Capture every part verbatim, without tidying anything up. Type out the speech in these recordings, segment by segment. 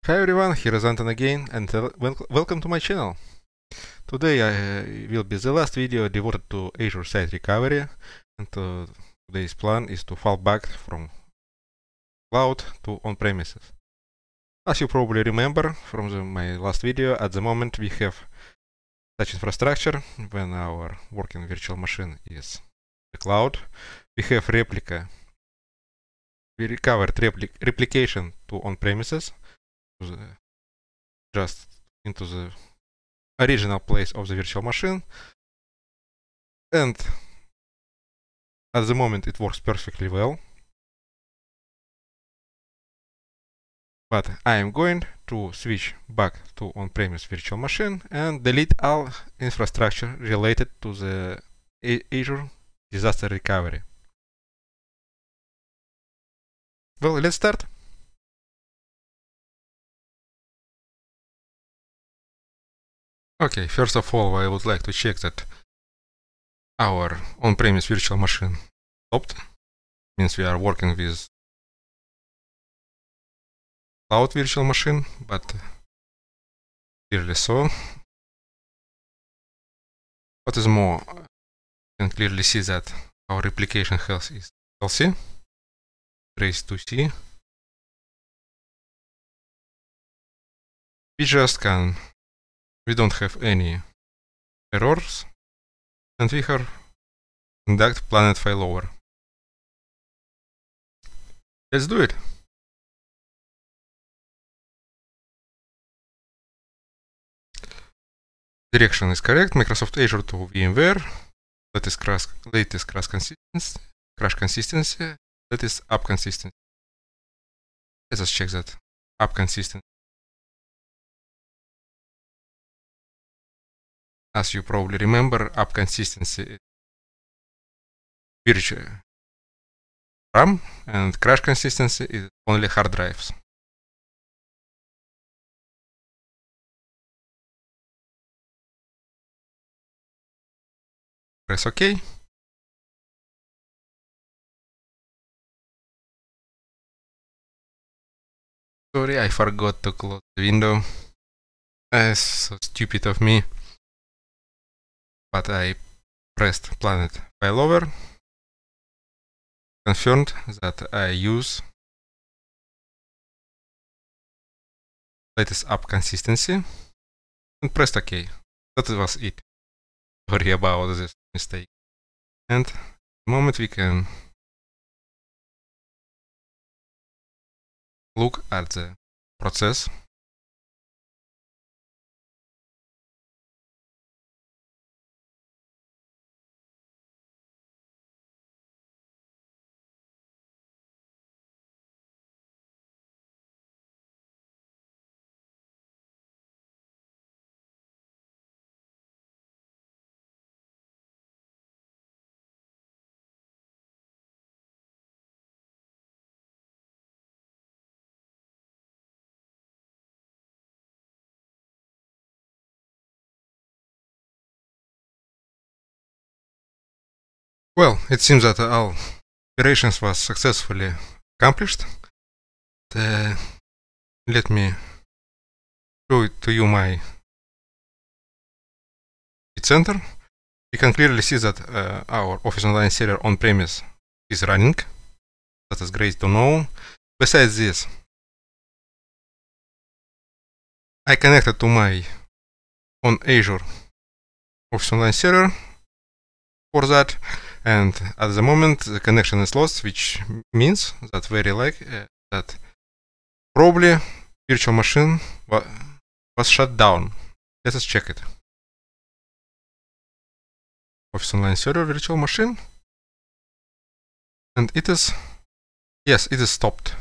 Hi everyone, here is Anton again, and uh, wel welcome to my channel. Today I will be the last video devoted to Azure Site Recovery, and uh, today's plan is to fall back from cloud to on-premises. As you probably remember from the, my last video, at the moment we have such infrastructure. When our working virtual machine is the cloud, we have replica. We recovered repli replication to on-premises, just into the original place of the virtual machine, and at the moment it works perfectly well. But I am going to switch back to on-premise virtual machine and delete all infrastructure related to the Azure disaster recovery. Well, let's start. Okay, first of all, I would like to check that our on-premise virtual machine stopped. Means we are working with cloud virtual machine, but clearly so. What is more, you can clearly see that our replication health is healthy. Trace to C. We just can, we don't have any errors, and we have conduct planet failover. Let's do it. Direction is correct. Microsoft Azure to VMware. Latest crash, latest crash consistency, crash consistency. That is app consistency. Let us check that. App consistency. As you probably remember, app consistency is virtual RAM, and crash consistency is only hard drives. Press OK. Sorry, I forgot to close the window. That's so stupid of me. But I pressed planet failover, confirmed that I use latest app consistency, and pressed OK. That was it. Sorry about this mistake. And at the moment we can look at the process. Well, it seems that all operations was successfully accomplished. Uh, let me show it to you my center. You can clearly see that uh, our Office Online server on-premise is running. That is great to know. Besides this, I connected to my on Azure Office Online server for that, and at the moment the connection is lost, which means that very likely uh, that probably virtual machine wa was shut down. Let us check it. Office Online server virtual machine, and it is, yes, it is stopped.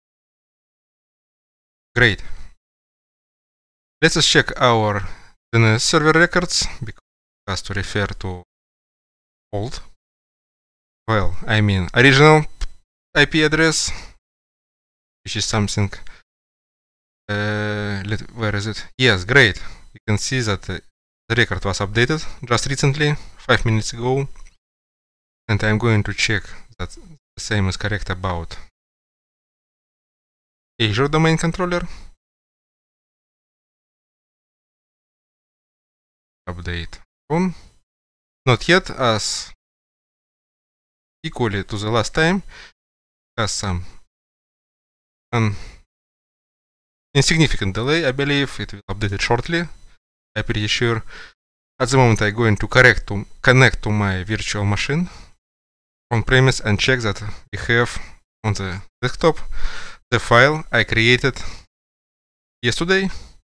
Great. Let us check our D N S server records, because it has to refer to old, well, I mean original I P address, which is something, uh, let, where is it? Yes, great. You can see that uh, the record was updated just recently, five minutes ago, and I'm going to check that the same is correct about Azure domain controller. update on. Not yet, as equally to the last time, has some an insignificant delay. I believe it will update it shortly. I'm pretty sure. At the moment, I'm going to correct to connect to my virtual machine on premise and check that we have on the desktop the file I created yesterday.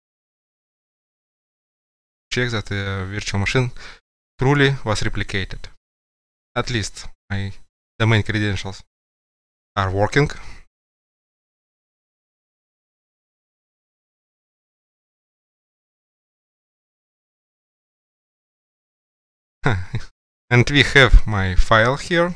Check that the virtual machine truly was replicated. At least my domain credentials are working. And we have my file here.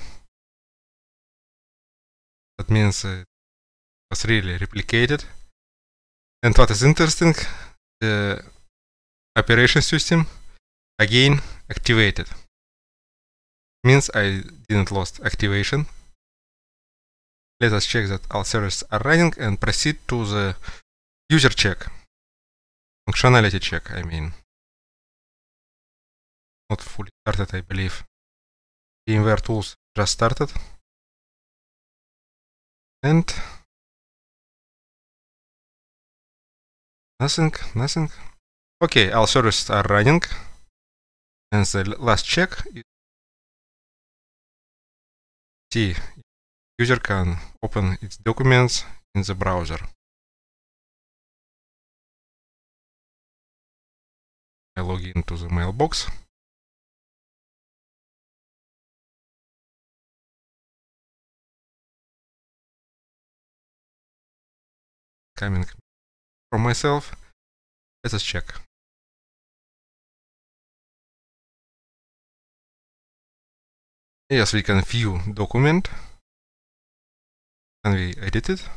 That means it was really replicated. And what is interesting, the operation system again activated. Means I didn't lost activation. Let us check that all services are running and proceed to the user check. Functionality check, I mean. Not fully started, I believe. VMware tools just started. And nothing, nothing. Okay, all services are running. And the last check is see user can open its documents in the browser. I log into the mailbox. Coming from myself. Let us check. Yes, we can view document. Can we edit it?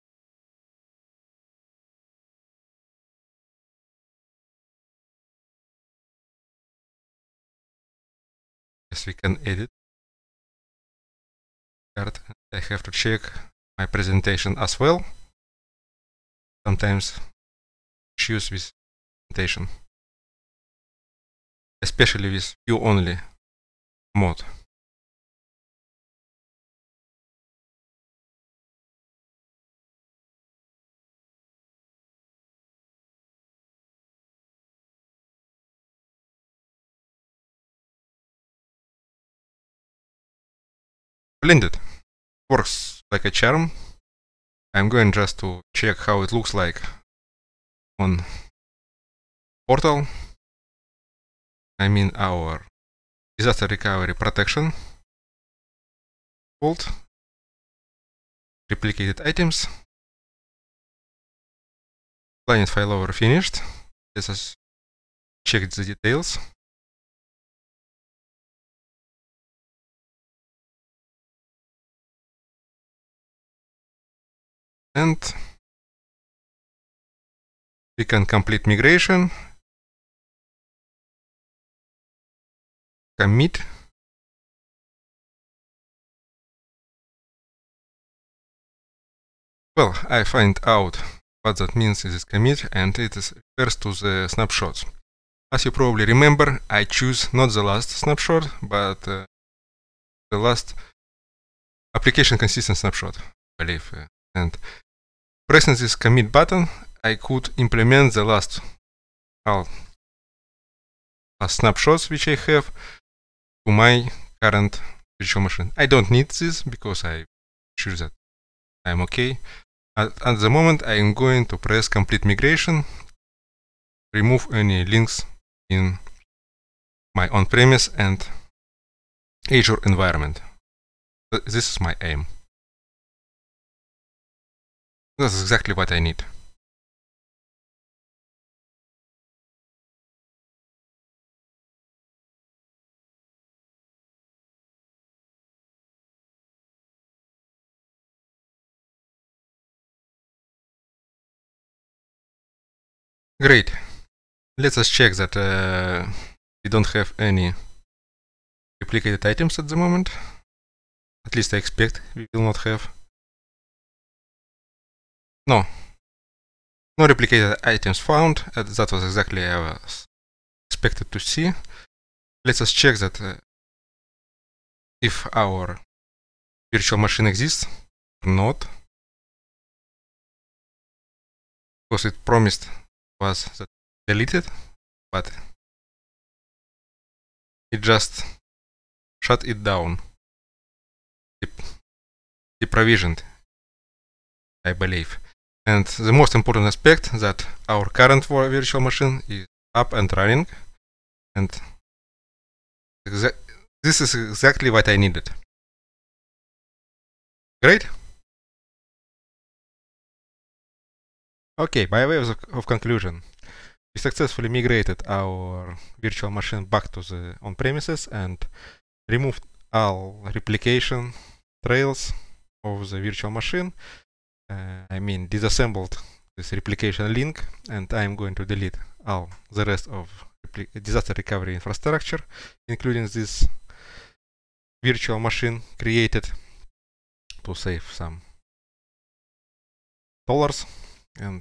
Yes, we can edit. I have to check my presentation as well. Sometimes issues with presentation, especially with view only mode. Blended works like a charm. I'm going just to check how it looks like on portal. I mean our disaster recovery protection vault. Replicated items. Client failover finished. Let us check the details. And we can complete migration, commit, well, I find out what that means is this commit, and it is refers to the snapshots. As you probably remember, I choose not the last snapshot, but uh, the last application consistent snapshot, I believe. Uh, and pressing this commit button, I could implement the last, all last snapshots which I have to my current virtual machine. I don't need this because I'm sure that I'm okay. At, at the moment, I am going to press complete migration, remove any links in my on-premise and Azure environment. This is my aim. That's exactly what I need. Great. Let us check that uh, we don't have any replicated items at the moment. At least I expect we will not have. No. No replicated items found. Uh, that was exactly I was expected to see. Let us check that uh, if our virtual machine exists or not, because it promised was that deleted, but it just shut it down, deprovisioned, I believe. And the most important aspect that our current virtual machine is up and running, and this is exactly what I needed. Great. Okay, by way of, of conclusion, we successfully migrated our virtual machine back to the on-premises and removed all replication trails of the virtual machine. Uh, I mean, disassembled this replication link, and I'm going to delete all the rest of disaster recovery infrastructure, including this virtual machine created to save some dollars. And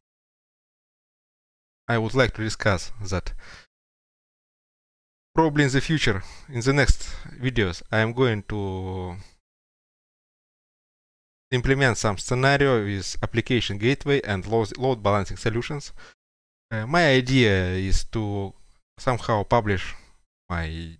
I would like to discuss that probably in the future, in the next videos, I am going to implement some scenario with application gateway and load balancing solutions. Uh, my idea is to somehow publish my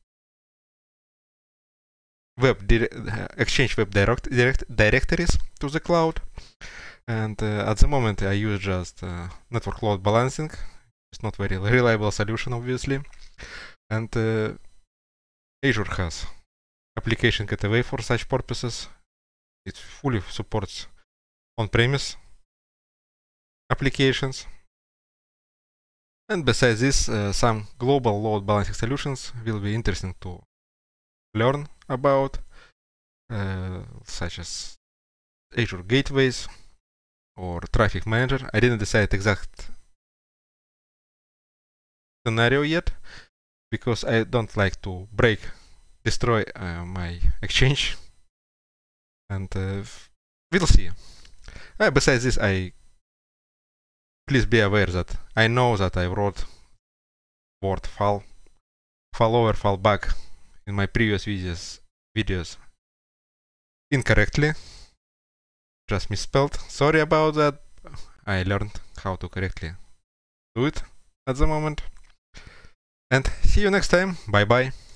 web Exchange web direct, direct directories to the cloud. And uh, at the moment I use just uh, network load balancing. It's not very reliable solution, obviously. And uh, Azure has application gateway for such purposes. It fully supports on-premise applications. And besides this, uh, some global load balancing solutions will be interesting to learn about, uh, such as Azure gateways or traffic manager. I didn't decide exact scenario yet, because I don't like to break, destroy uh, my Exchange. And uh, we'll see. Uh, besides this, I please be aware that I know that I wrote word file, file over, file back in my previous videos, videos incorrectly, just misspelled. Sorry about that. I learned how to correctly do it at the moment. And see you next time. Bye bye.